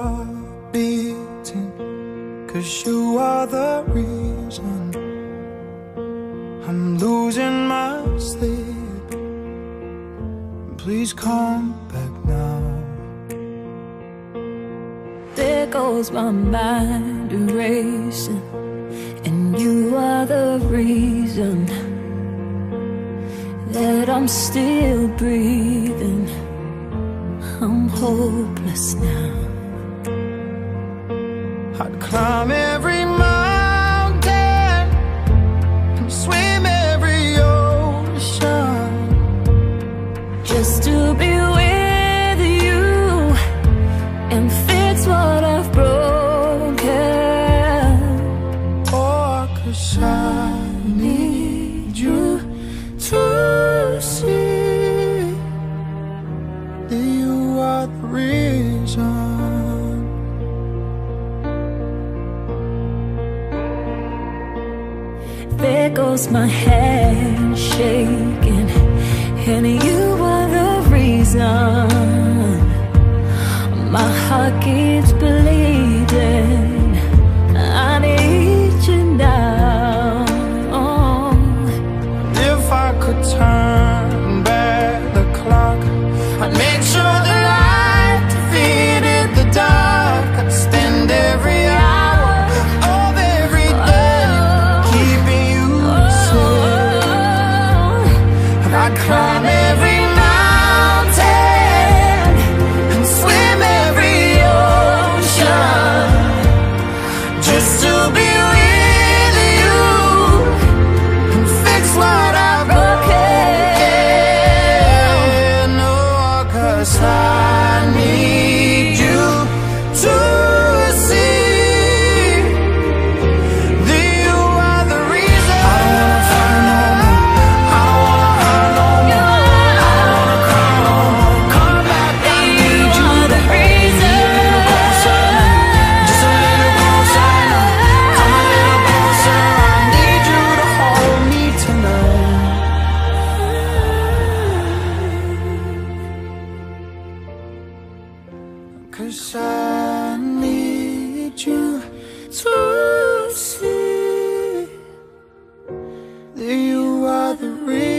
heart beating, 'cause you are the reason I'm losing my sleep. Please come back now. There goes my mind erasing, and you are the reason that I'm still breathing. I'm hopeless now. I'd climb every mountain and swim every ocean just to be with you and fix what I've broken. Oh, 'cause I need you to see that you are the reason. There goes my hand shaking, and you are the reason my heart keeps bleeding. I need you now. If I could turn back the clock, I'd make sure the light defeated the dark. I'd spend every hour of every day keeping you safe. And I'd climb every mountain and swim every ocean just to be with you and fix what I've broken. No, 'cause I need you to see that you are the reason. I don't wanna fight no more. I don't wanna hurt no more. I don't wanna cry no more. Come back, I need you to reason. Just a little closer now. Come a little closer. I need you to hold me tonight. 'Cause I need you to see that you are the reason.